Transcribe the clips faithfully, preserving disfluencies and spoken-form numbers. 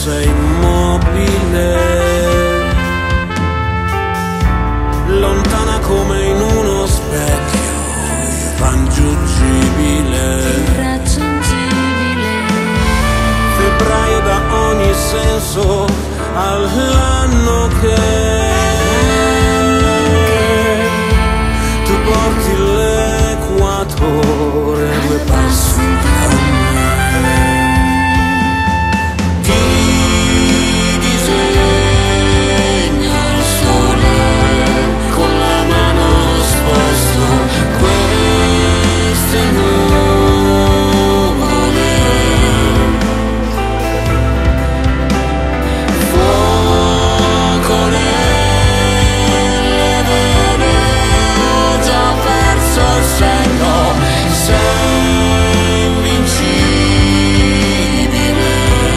sei immobile, lontana come in uno specchio, irraggiungibile, irraggiungibile. Febbraio dà ogni senso all'anno che tu porti l'equatore a due passi da me. Ti disegno il sole con la mano sposto queste nuvole, fuoco nelle vene, ho già perso il senno, sei invincibile.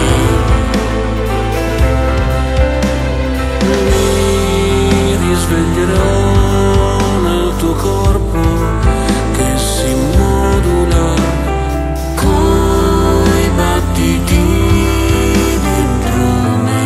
Mi risveglierò nel tuo corpo che si modula coi battiti dentro me.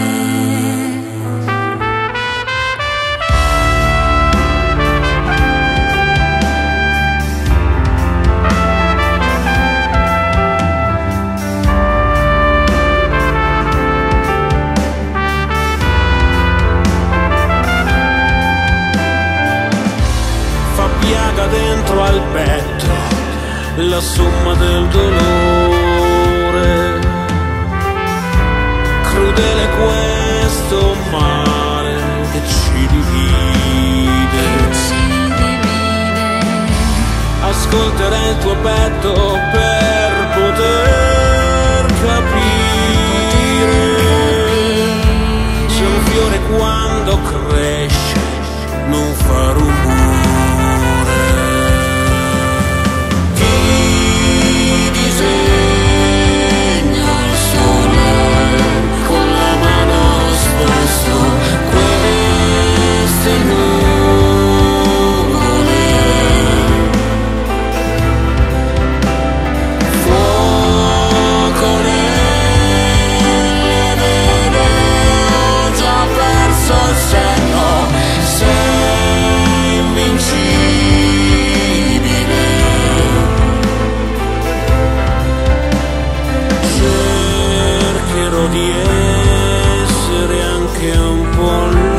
Fa piaga dentro al petto la somma del dolore, crudele questo mare che ci divide. Ci divide. Ascolterei il tuo petto per poter capire se un fiore quando cresce non fa rumore. Ti disegno il sole con la mano sposto queste nuvole, fuoco nelle vene, ho già perso il senno, sei invincibile. Cercherò di essere anche un po'